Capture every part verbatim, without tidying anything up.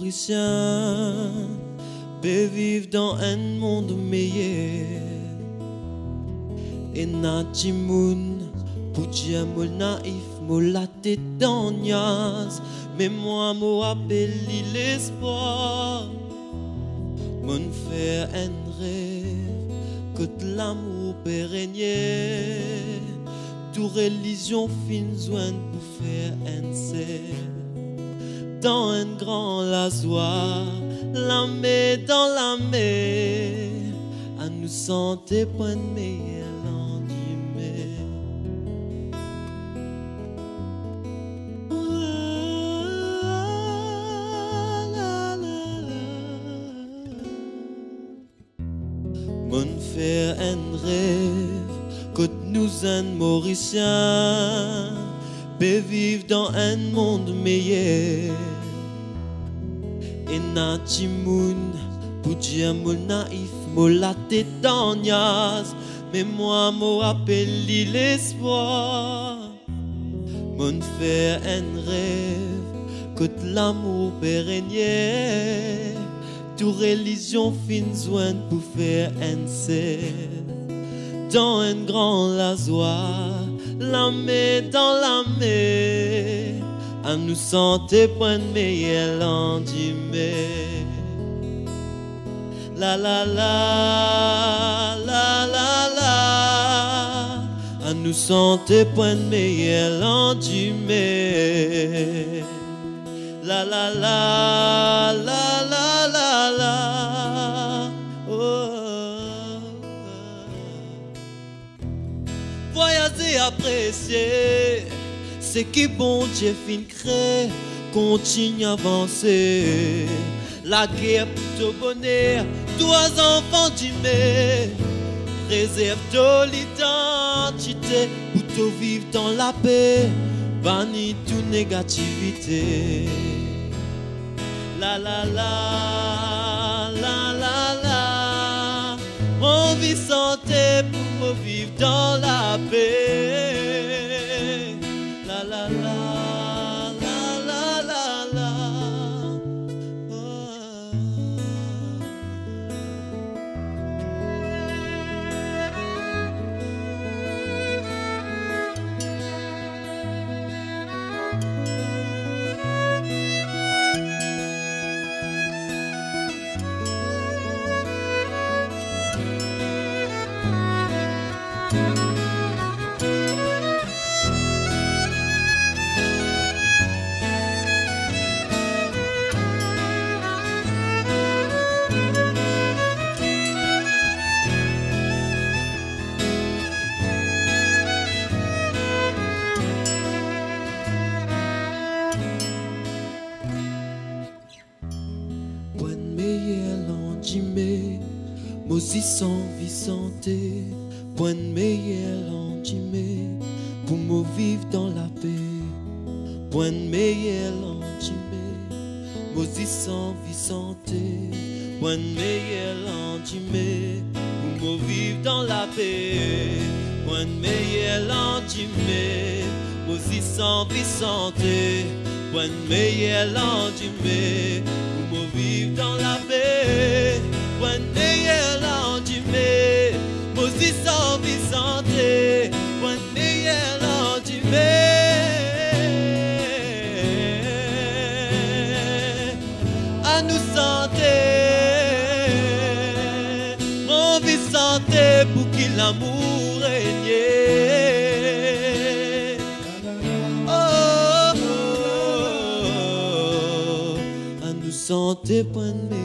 Mauricien peut vivre dans un monde meilleur. Et nati moun pour dire mon naïf, mon la tête d'agnace. Mais moi, moi appelle l'espoir. Mon faire un rêve que de l'amour peut régner. Toute religion fin joint pour faire un cerf. Dans un grand lasoir, la mer dans la mer, à nous sentir point de meilleur lendemain. Mon faire un rêve que nous un Mauricien peut vivre dans un monde meilleur. Et nati moun pour dire mon naïf, mon la tête d'agnace. Mais moi, moi appelle l'espoir. Mon faire un rêve que de l'amour peut régner. Toute religion fin joint pour faire un cerf. Dans un grand lasoir, la mer dans la mer, à nous sentir point de meilleur lendemain. La la la, la la la, à nous sentir point de meilleur lendemain. La la la, la la la la, oh. Voyager, apprécier, c'est qui bon Dieu fin crée, continue à avancer. La guerre pour te bonheur, toi enfants d'aimer, préserve ton identité pour te vivre dans la paix, bannis toute négativité. La la la, la la la, on vit santé pour vivre dans la paix. La la la, la la la la, oh. Mosi sans vie santé, point de meilleur lendemain, pour me vivre dans la paix, point de meilleur lendemain. Mosi sans vie santé, point de meilleur lendemain, pour me vivre dans la paix, point de meilleur lendemain. Mosi sans vie santé, point de meilleur lendemain, pour me vivre dans la paix. Point de meilleur lendemain, Mosi sans vie santé, point de meilleur lendemain, à nous santé, mon vie santé pour qu'il l'amour règne. Oh, oh, oh, à nous santé, point de meilleur.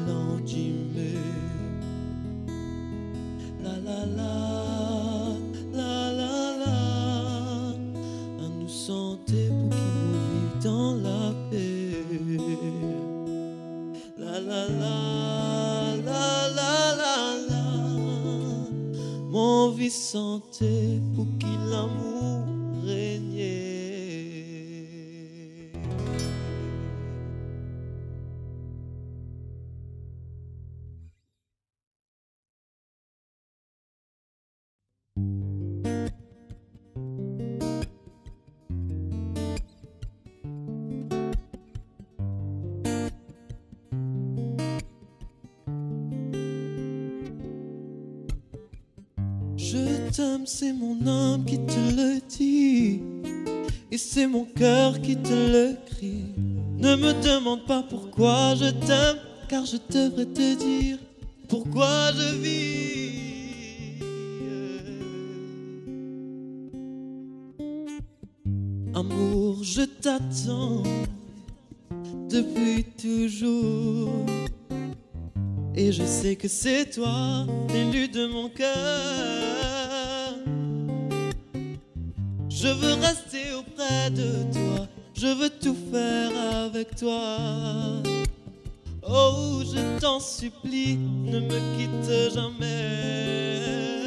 Mon vie santé pour qu'il l'amour règne. t'aime, c'est mon âme qui te le dit, et c'est mon cœur qui te le crie. Ne me demande pas pourquoi je t'aime, car je devrais te dire pourquoi je vis. Amour, je t'attends depuis toujours, et je sais que c'est toi, l'élu de mon cœur. Je veux rester auprès de toi, je veux tout faire avec toi. Oh, je t'en supplie, ne me quitte jamais.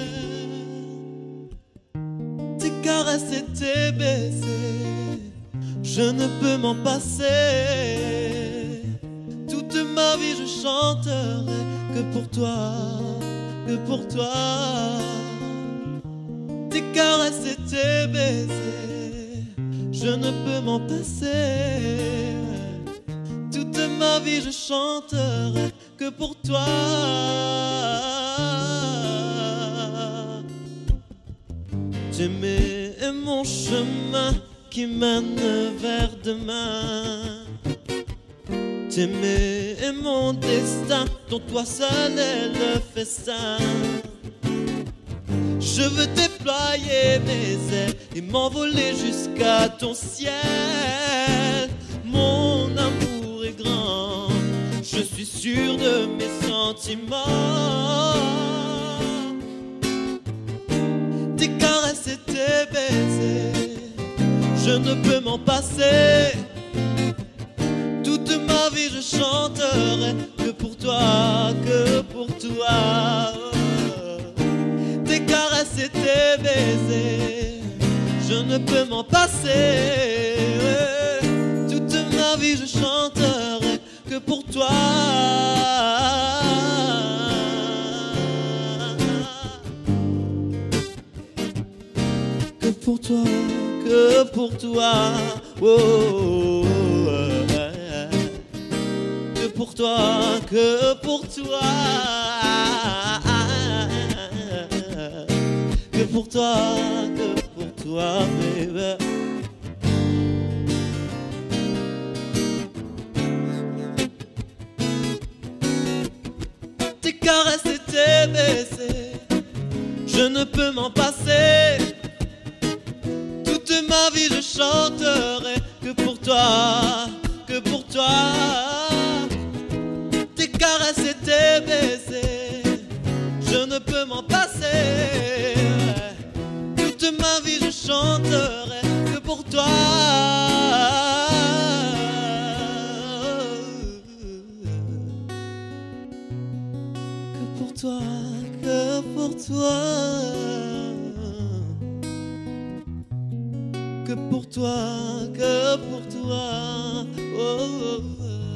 Tes caresses et tes baisers, je ne peux m'en passer. Toute ma vie je chanterai que pour toi, que pour toi. Tes caresses et tes baisers, je ne peux m'en passer. Toute ma vie je chanterai que pour toi. T'aimer est mon chemin qui mène vers demain. T'aimer est mon destin, dont toi seul est le festin. Je veux déployer mes ailes et m'envoler jusqu'à ton ciel. Mon amour est grand, je suis sûr de mes sentiments. Tes caresses et tes baisers, je ne peux m'en passer. Toute ma vie je chanterai que pour toi, que pour toi. Tes caresses et tes baisers, je ne peux m'en passer. Toute ma vie je chanterai que pour toi. Que pour toi, que pour toi. Oh, que pour toi, que pour toi. Que pour toi, que pour toi, baby. Tes caresses et tes baisers, je ne peux m'en passer. Toute ma vie je chanterai que pour toi, que pour toi. Tes caresses et tes baisers, je ne peux m'en passer. Toute ma vie je chanterai que pour toi. Que pour toi, que pour toi. Que pour toi, que pour toi. Oh, oh, oh.